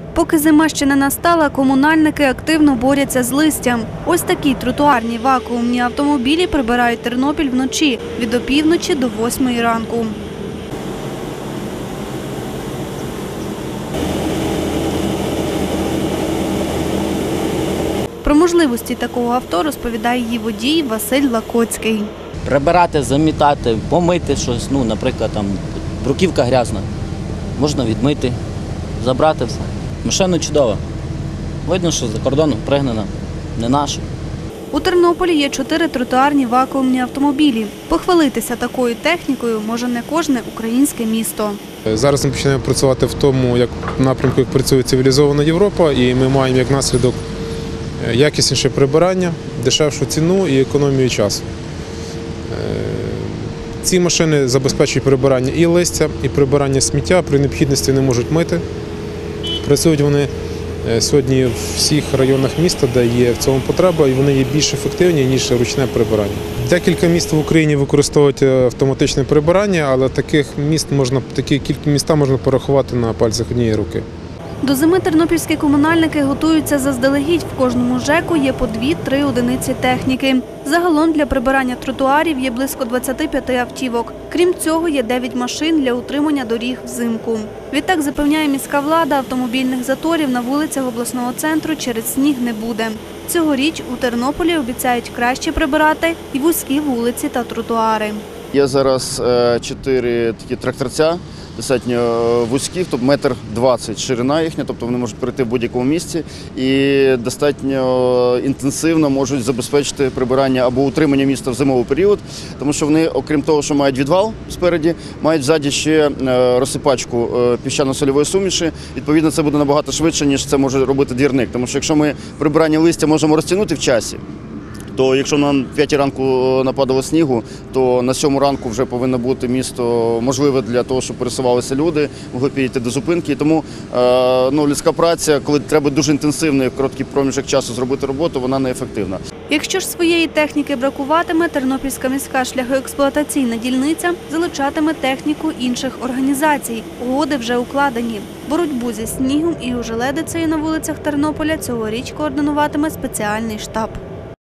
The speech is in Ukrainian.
Поки зима ще не настала, комунальники активно борються з листям. Ось такі тротуарні вакуумні автомобілі прибирають Тернопіль вночі від опівночі до 8 ранку. Про можливості такого авто розповідає її водій Василь Лакоцький. Прибирати, замітати, помити щось, наприклад, там бруківка грязна, можна відмити, забрати все. Машина чудова. Видно, що за кордону пригнана, не наша. У Тернополі є 4 тротуарні вакуумні автомобілі. Похвалитися такою технікою може не кожне українське місто. Зараз ми починаємо працювати в тому напрямку, як працює цивілізована Європа, і ми маємо як наслідок якісніше прибирання, дешевшу ціну і економію часу. Ці машини забезпечують прибирання і листя, і прибирання сміття, при необхідності не можуть мити. Працюють вони сьогодні в всіх районах міста, де є в цьому потреба, і вони є більш ефективні, ніж ручне прибирання. Декілька міст в Україні використовують автоматичне прибирання, але такі міста можна порахувати на пальцях однієї руки. До зими тернопільські комунальники готуються заздалегідь. В кожному ЖЕКу є по 2-3 одиниці техніки. Загалом для прибирання тротуарів є близько 25 автівок. Крім цього, є 9 машин для утримання доріг взимку. Відтак, запевняє міська влада, автомобільних заторів на вулицях обласного центру через сніг не буде. Цьогоріч у Тернополі обіцяють краще прибирати і вузькі вулиці та тротуари. Є зараз 4 такі тракторця, достатньо вузькі, тобто 1,20 м ширина їхня, тобто вони можуть пройти в будь-якому місці і достатньо інтенсивно можуть забезпечити прибирання або утримання міста в зимовий період, тому що вони, окрім того, що мають відвал спереді, мають ззаді ще розсипачку піщано-сольової суміші. Відповідно, це буде набагато швидше, ніж це може робити двірник, тому що якщо ми прибирання листя можемо розтягнути в часі, то якщо на 5 ранку нападало снігу, то на 7 ранку вже повинно бути місто можливе для того, щоб пересувалися люди, могли підійти до зупинки. Тому людська праця, коли треба дуже інтенсивно і в короткий проміжок часу зробити роботу, вона неефективна. Якщо ж своєї техніки бракуватиме, Тернопільська міська шляхоексплуатаційна дільниця залучатиме техніку інших організацій. Угоди вже укладені. Боротьбу зі снігом і ожеледицею на вулицях Тернополя цьогоріч координуватиме спеціальний штаб.